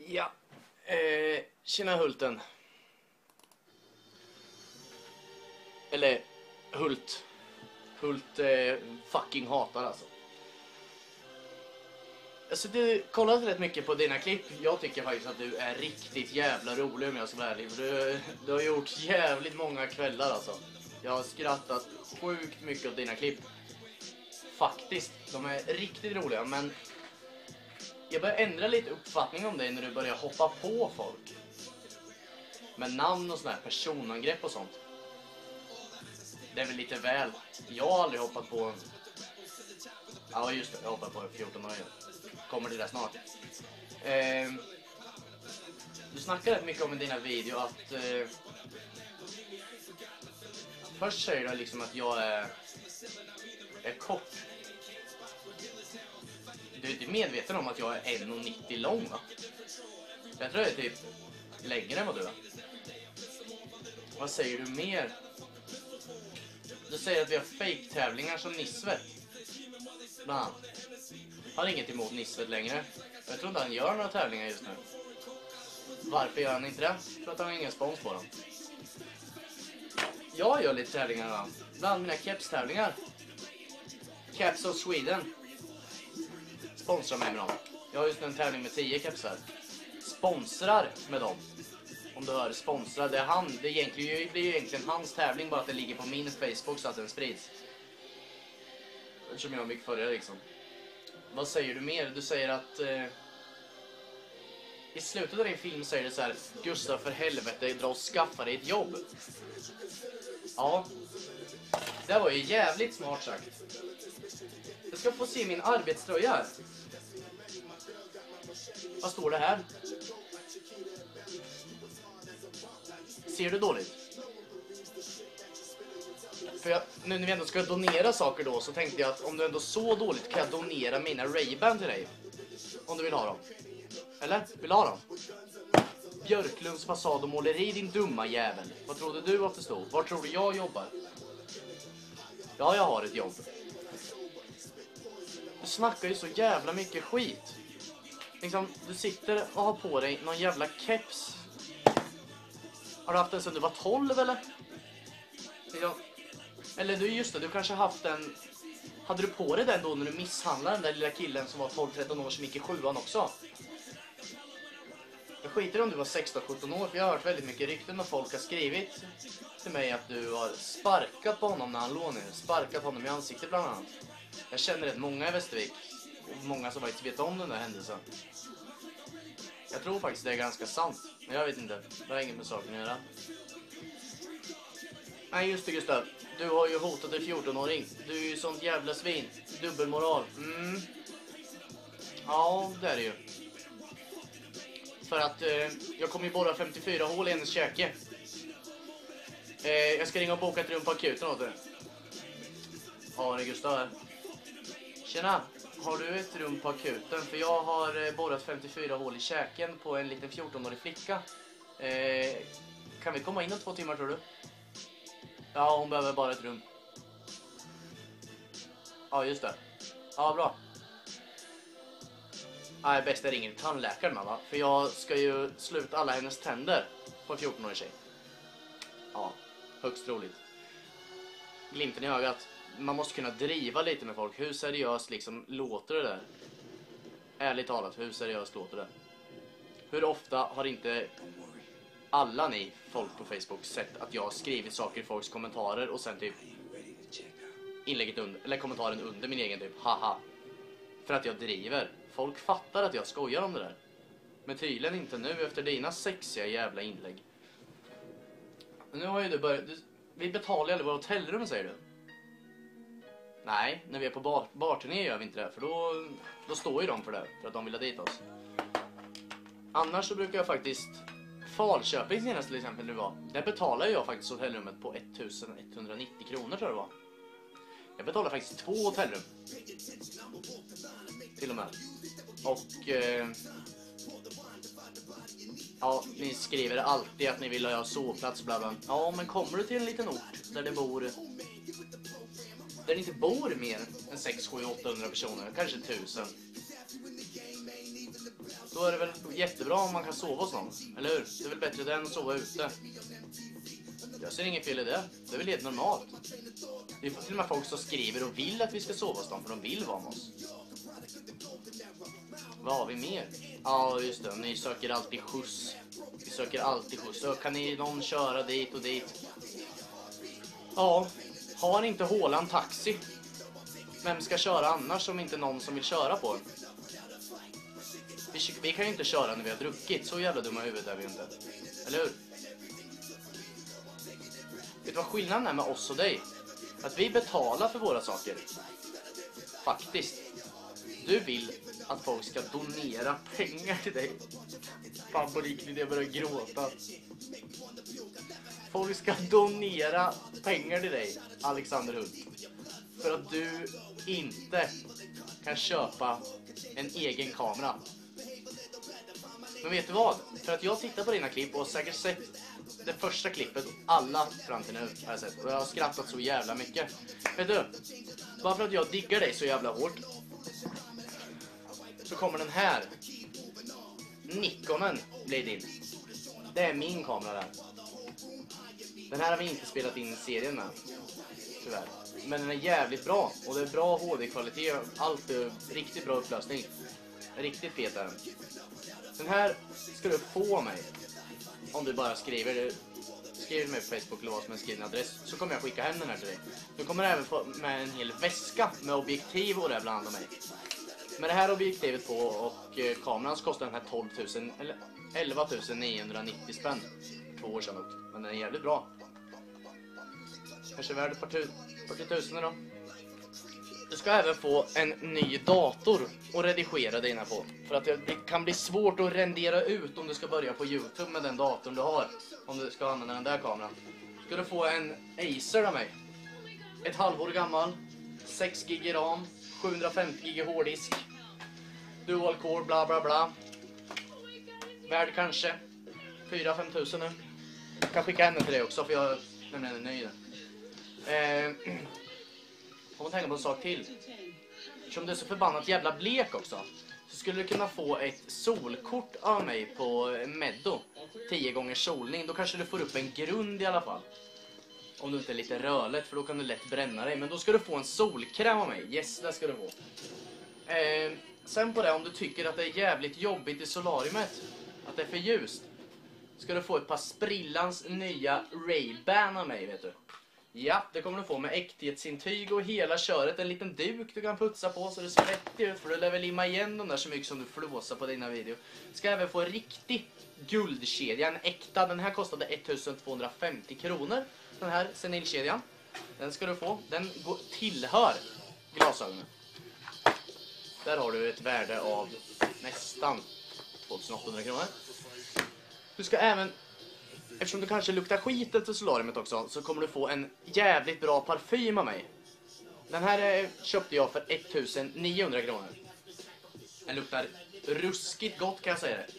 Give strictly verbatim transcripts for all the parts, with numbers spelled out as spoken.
Ja, eh, tjena Hulten. Eller Hult. Hult eh, fucking hatar alltså. Alltså du kollat rätt mycket på dina klipp. Jag tycker faktiskt att du är riktigt jävla rolig om jag ska vara ärlig. Du, du har gjort jävligt många kvällar alltså. Jag har skrattat sjukt mycket åt dina klipp. Faktiskt, de är riktigt roliga, men jag börjar ändra lite uppfattning om dig när du börjar hoppa på folk. Med namn och sådana här personangrepp och sånt. Det är väl lite väl. Jag har aldrig hoppat på... Ja just det, jag hoppar på fjorton år. Kommer till det snart. Eh, du snackar rätt mycket om i dina videor att... Eh, först säger du liksom att jag är... är kort. Du är inte medveten om att jag är en komma nittio lång, va? Jag tror jag är typ längre än vad du är. Vad säger du mer? Du säger att vi har fake-tävlingar som Nisvet. Bland annat. Har inget emot Nisvet längre. Jag tror inte han gör några tävlingar just nu. Varför gör han inte det? För att han har ingen spons på dem. Jag gör lite tävlingar då. Bland mina keps-tävlingar. Caps of Sweden. Sponsrar mig med dem. Jag har just nu en tävling med tio kepsar. Sponsrar med dem. Om du hör sponsra, det är han. Det är egentligen, det är egentligen hans tävling, bara att det ligger på min Facebook så att den sprids. Eftersom jag har mycket följare liksom. Vad säger du mer? Du säger att... Eh, I slutet av din film säger du så här: Gustav, för helvete, dra och skaffa dig ett jobb. Ja. Det var ju jävligt smart sagt. Jag ska få se min arbetströja här. Vad står det här? Ser du dåligt? För jag, nu när vi ändå ska donera saker då, så tänkte jag att om du ändå så dåligt kan jag donera mina Ray-Ban till dig. Om du vill ha dem. Eller? Vill du ha dem? Björklunds fasad och måleri, din dumma jävel. Vad trodde du att det stod? Var tror du jag jobbar? Ja, jag har ett jobb. Du snackar ju så jävla mycket skit. Liksom, du sitter och har på dig någon jävla keps. Har du haft den sedan du var tolv eller? Liksom, eller du, just det, du kanske haft den... Hade du på dig den då när du misshandlade den där lilla killen som var tolv tretton år som gick i sjuan också? Jag skiter om du var sexton sjutton år, för jag har hört väldigt mycket rykten och folk har skrivit till mig att du har sparkat på honom när han låg ner. Sparkat honom i ansiktet bland annat. Jag känner rätt många i Västervik. Och många som faktiskt vet om den där händelsen. Jag tror faktiskt det är ganska sant. Men jag vet inte. Det har inget med saken att göra. Nej just det Gustav. Du har ju hotat en fjorton-åring. Du är ju sånt jävla svin. Dubbelmoral. Mm. Ja, det är det ju. För att eh, jag kommer ju borra femtiofyra hål i hennes käke. Eh, jag ska ringa och boka ett rum på akuten åt det. Ja, det är Gustav här. Tjena, har du ett rum på akuten? För jag har eh, borrat femtiofyra hål i käken på en liten fjorton-årig flicka. Eh, kan vi komma in om två timmar tror du? Ja, hon behöver bara ett rum. Ja, just det. Ja, bra. Nej, bäst jag ringer tandläkaren mamma. För jag ska ju sluta alla hennes tänder på en fjorton-årig tjej. Ja, högst roligt. Glimten i ögat. Man måste kunna driva lite med folk. Hur seriöst liksom låter det där? Ärligt talat, hur seriöst låter det? Hur ofta har inte alla ni folk på Facebook sett att jag har skrivit saker i folks kommentarer och sen typ inlägget under, eller kommentaren under min egen typ haha. För att jag driver. Folk fattar att jag skojar om det där. Men tydligen inte nu efter dina sexiga jävla inlägg. Men nu har ju du börjat... Du, vi betalar ju aldrig våra hotellrum, säger du. Nej, när vi är på bar, barturné gör vi inte det. För då, då står ju de för det. För att de vill ha dit oss. Annars så brukar jag faktiskt... Falköping senast till exempel nu var. Där betalar jag faktiskt hotellrummet på ettusen etthundranittio kronor tror jag det var. Jag betalar faktiskt två hotellrum. Till och med. Och... Eh, ja, ni skriver alltid att ni vill ha sovplats bla bla. Ja, men kommer du till en liten ort där det bor... Där det inte bor mer än sex, sju, åttahundra personer. Kanske tusen. Då är det väl jättebra om man kan sova hos någon, eller hur? Det är väl bättre det än att sova ute. Jag ser inget fel i det. Det är väl helt normalt. Vi får till och med folk som skriver och vill att vi ska sova hos dem, för de vill vara med oss. Vad har vi mer? Ja, just det. Ni söker alltid skjuts. Vi söker alltid skjuts. Så kan ni någon köra dit och dit? Ja, har inte Håland taxi? Vem ska köra annars om inte någon som vill köra på den? Vi, vi kan ju inte köra när vi har druckit. Så jävla dumma huvud är vi inte. Eller hur? Vet du vad skillnaden är med oss och dig? Att vi betalar för våra saker. Faktiskt. Du vill att folk ska donera pengar till dig. Fan på riktigt, jag börjar gråta. Folk ska donera pengar till dig, Alexander Hult. För att du inte kan köpa en egen kamera. Men vet du vad? För att jag tittar på dina klipp och har säkert sett det första klippet, alla fram till nu har jag sett. Och jag har skrattat så jävla mycket. Vet du? Bara för att jag diggar dig så jävla hårt, så kommer den här Nikonen bli din. Det är min kamera där. Den här har vi inte spelat in i serien med, tyvärr. Men den är jävligt bra. Och det är bra H D-kvalitet. Allt är riktigt bra upplösning. Riktigt fet är den. Den här ska du få mig. Om du bara skriver Skriver mig på Facebook eller vad som är skriven adress, så kommer jag skicka hem den här till dig. Du kommer även få med en hel väska med objektiv och det bland mig. Med det här objektivet på och eh, kameran så kostar den här tolv tusen eller elva tusen niohundranittio spänn. Två år sedan nog. Men den är jävligt bra. Kanske värd ett par tu fyrtio tusen då. Du ska även få en ny dator och redigera dina på. För att det kan bli svårt att rendera ut om du ska börja på YouTube med den datorn du har. Om du ska använda den där kameran. Ska du få en Acer av mig. Ett halvår gammal. sex gig ram. sjuhundrafemtio gig hårddisk. Dual core bla bla bla. Värd kanske fyra till fem tusen nu. Jag kan skicka henne till dig också för jag nämligen är nöjd. Eh, om man tänker på en sak till. Eftersom du är så förbannat jävla blek också, så skulle du kunna få ett solkort av mig på Meddo. tio gånger solning. Då kanske du får upp en grund i alla fall. Om du inte är lite rörligt, för då kan du lätt bränna dig. Men då ska du få en solkräm av mig. Yes, det ska du få. Eh, sen på det, om du tycker att det är jävligt jobbigt i solariumet, att det är för ljust, ska du få ett par sprillans nya Ray-Ban av mig, vet du. Ja, det kommer du få med äkthetsintyg och hela köret. En liten duk du kan putsa på så det ser rätt ut. För du lär väl limma igen de där så mycket som du flåsar på dina videor. Ska även få en riktig guldkedja, en äkta. Den här kostade ettusen tvåhundrafemtio kronor. Den här senilkedjan. Den ska du få. Den går, tillhör glasögonen. Där har du ett värde av nästan tvåtusen åttahundra kronor. Du ska även, eftersom du kanske luktar skit efter solariumet också, så kommer du få en jävligt bra parfym av mig. Den här köpte jag för ettusen niohundra kronor. Den luktar ruskigt gott, kan jag säga det.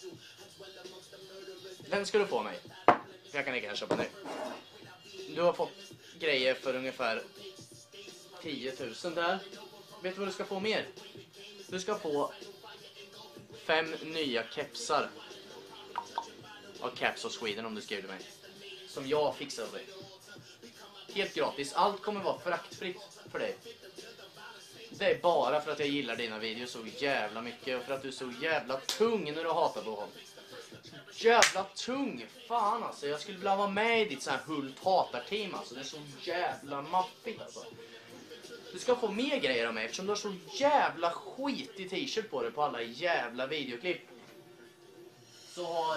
Den ska du få mig. Jag kan inte köpa nu. Du har fått grejer för ungefär tio tusen där. Vet du vad du ska få mer? Du ska få fem nya kepsar av Caps of Sweden om du skriver till mig. Som jag fixar av dig. Helt gratis. Allt kommer vara fraktfritt för dig. Det är bara för att jag gillar dina videos så jävla mycket. Och för att du är så jävla tung när du hatar på honom. Så jävla tung. Fan alltså. Jag skulle vilja vara med i ditt sån här Hult-hatar-team alltså. Det är så jävla maffigt alltså. Du ska få mer grejer av mig eftersom du har så jävla skit i t-shirt på dig på alla jävla videoklipp. Så har...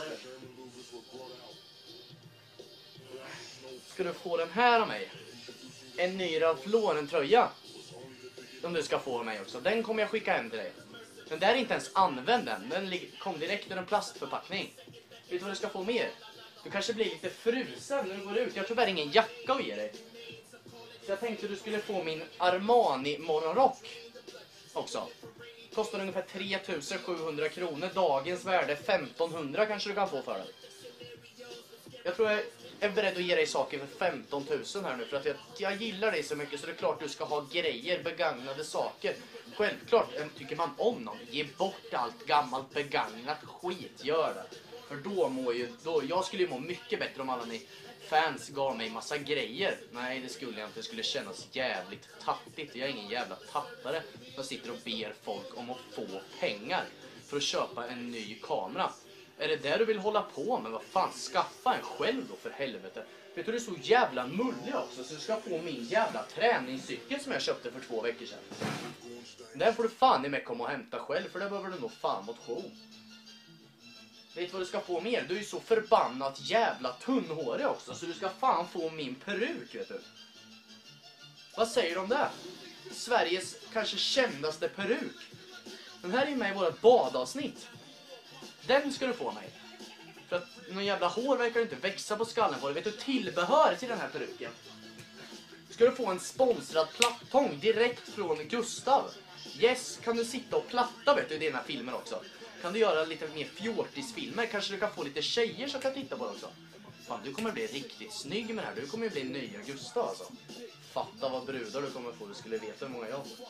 Ska du få den här av mig. En ny Ralph Lauren-tröja. Som du ska få av mig också. Den kommer jag skicka hem till dig. Den där är inte ens använd än. Den kom direkt ur en plastförpackning. Vet du vad du ska få mer? Du kanske blir lite frusen när du går ut. Jag har tyvärr ingen jacka att ge dig. Så jag tänkte du skulle få min Armani morgonrock också. Kostar ungefär tre tusen sjuhundra kronor. Dagens värde femtonhundra kanske du kan få för den. Jag tror jag är beredd att ge dig saker för femton tusen här nu. För att jag, jag gillar dig så mycket så det är klart du ska ha grejer, begagnade saker. Självklart, tycker man om någon, ge bort allt gammalt begagnat skit, gör det. För då mår ju, då, jag skulle ju må mycket bättre om alla ni fans gav mig massa grejer. Nej, det skulle jag inte, det skulle kännas jävligt tattigt. Jag är ingen jävla tattare som sitter och ber folk om att få pengar för att köpa en ny kamera. Är det där du vill hålla på med? Vad fan, skaffa en själv då för helvete. Vet du, det är så jävla mullig också så du ska få min jävla träningscykel som jag köpte för två veckor sedan. Den får du fan i mig komma och hämta själv för det behöver du nog fan motion. Vet du vad du ska få mer? Du är ju så förbannat jävla tunnhårig också så du ska fan få min peruk, vet du. Vad säger du om det? Sveriges kanske kändaste peruk. Den här är med i vårt badavsnitt. Den ska du få mig. För att någon jävla hår verkar inte växa på skallen på dig. Vet du, tillbehör till den här peruken. Ska du få en sponsrad plattång direkt från Gustav. Yes, kan du sitta och platta, vet du, i dina filmer också. Kan du göra lite mer fjortisfilmer? Kanske du kan få lite tjejer som kan titta på det också. Fan, du kommer bli riktigt snygg med det här. Du kommer bli nya Gustav alltså. Fatta vad brudar du kommer få. Du skulle veta hur många jag får.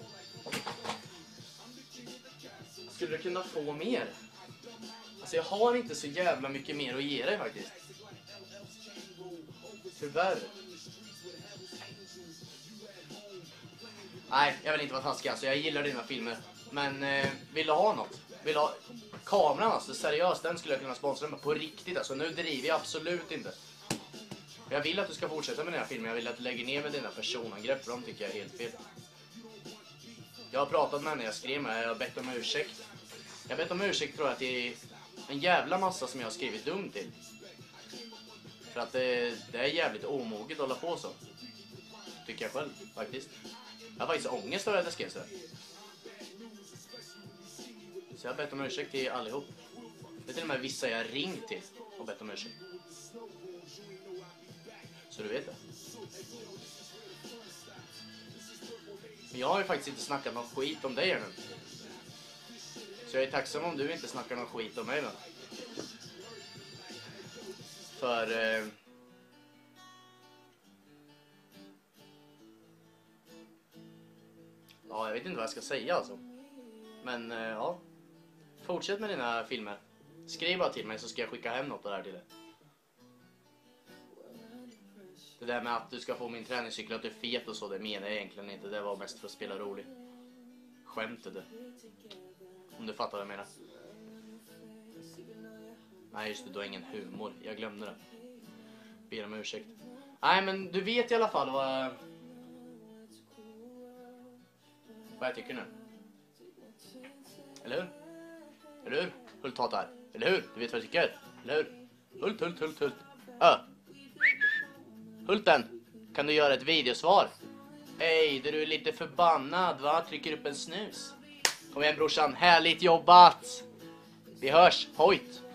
Skulle du kunna få mer? Alltså jag har inte så jävla mycket mer att ge dig faktiskt. Tyvärr. Nej, jag vill inte vara taskig alltså. Jag gillar dina filmer. Men eh, vill du ha något? Vill du ha kameran alltså? Seriöst, den skulle jag kunna sponsra med på riktigt alltså. Nu driver jag absolut inte. Jag vill att du ska fortsätta med dina filmer. Jag vill att du lägger ner med dina personangrepp. För de tycker jag är helt fel. Jag har pratat med henne, jag skrev med. Jag har bett om ursäkt. Jag har bett om ursäkt tror jag att det är en jävla massa som jag har skrivit dumt till. För att det, det är jävligt omoget att hålla på så. Tycker jag själv, faktiskt. Jag har faktiskt ångest över att jag skrev så här. Så jag har bett om ursäkt till allihop. Det är till och med vissa jag ringt till och bett om ursäkt. Så du vet det. Men jag har ju faktiskt inte snackat någon skit om dig här nu. Så jag är tacksam om du inte snackar någon skit om mig då. För... Eh, ja, jag vet inte vad jag ska säga alltså. Men eh, ja. Fortsätt med dina filmer. Skriv bara till mig så ska jag skicka hem något av det här till dig. Det där med att du ska få min träningscykel att du är fet och så, det menar jag egentligen inte. Det var mest för att spela rolig. Skämtade. Om du fattar vad jag menar. Nej just det, du har ingen humor. Jag glömde det. Ber om ursäkt. Nej men du vet i alla fall vad... Vad jag tycker nu. Eller hur? Eller hur? Hult hatar. Eller hur? Du vet vad jag tycker. Eller hur? Hult, hult, hult, hult. Ö. Hulten, kan du göra ett videosvar? Hej, du är lite förbannad va? Trycker upp en snus. Kom igen brorsan, härligt jobbat. Vi hörs, hojt.